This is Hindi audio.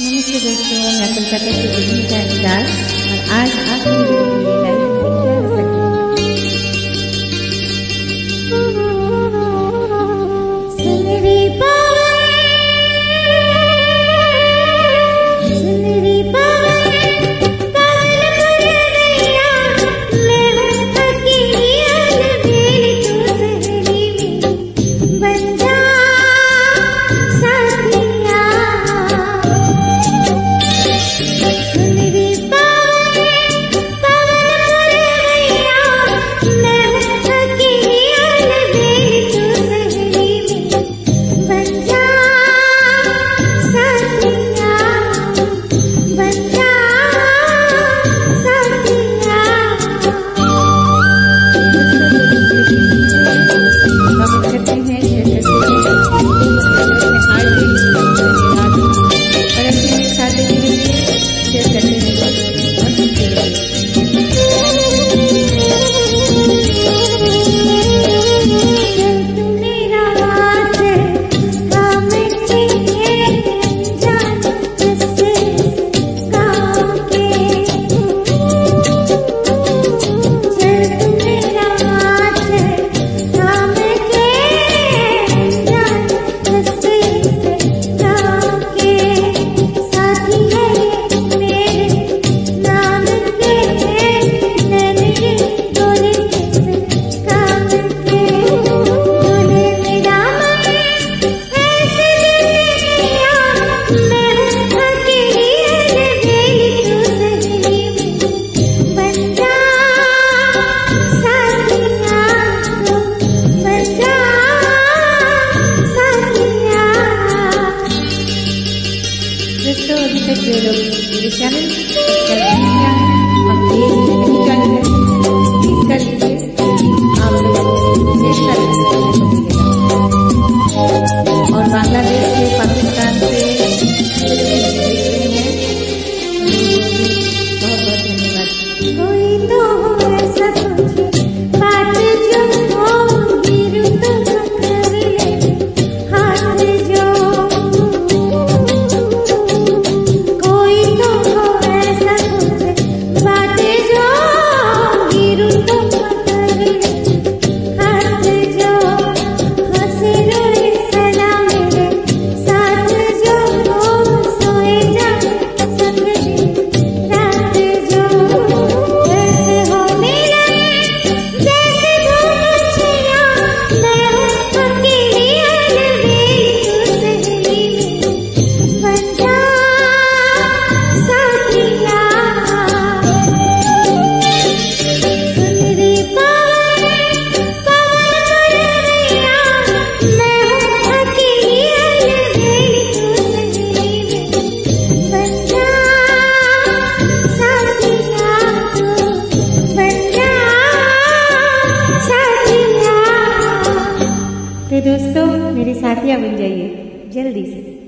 नमस्ते दोस्तों, मैं कोलकाता से विनीता दास और आज आप मेरे लिए लाई हूँ क्या हो सकती दोस्तों, अभी तक जो लोग मेरे चैनल सब्सक्राइब नहीं किया है और प्लीज नहीं ज्वाइन कर लीजिए। आप लोग शेयर कर लीजिए और बांग्लादेश से, पाकिस्तान से देख रहे हैं, बहुत बहुत धन्यवाद। कोई तो ऐसा सोचे बात जो हो गिरू तो कर ले हाथ जो तो दोस्तों, मेरे साथिया बन जाइए जल्दी से।